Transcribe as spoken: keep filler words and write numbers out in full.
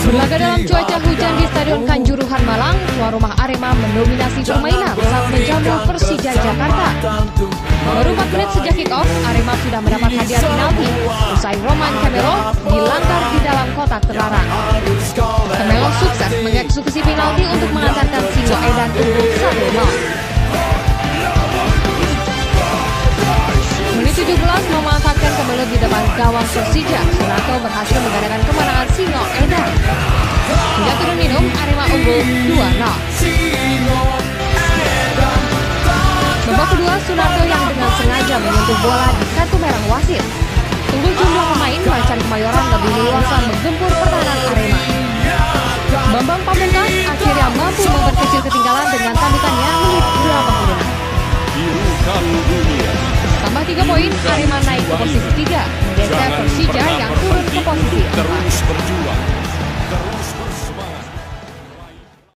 Berlaga dalam cuaca hujan di Stadion Kanjuruhan Malang, tuan rumah Arema mendominasi permainan saat menjamu Persija Jakarta. Baru empat menit sejak kick-off, Arema sudah mendapat hadiah penalti usai Roman Camelo dilanggar di dalam kotak terlarang. Camelo sukses mengeksekusi penalti untuk mengantarkan Singo Edan unggul satu nol. Menit tujuh belas memanfaatkan Camelo di depan gawang Persija, Sonato berhasil menggandakan kemenangan Singo Edan. Hingga turun minum, Arema unggul dua nol. Babak kedua, Sunarto yang dengan sengaja menyentuh bola di kartu merah wasit. Unggul jumlah pemain, Macan Kemayoran lebih leluasa menggempur pertahanan Arema. Bambang Pamungkas akhirnya mampu memperkecil ketinggalan dengan tandukannya menit delapan puluh enam. Tambah tiga poin, Arema naik ke posisi tiga, menggeser Persija yang turun ke posisi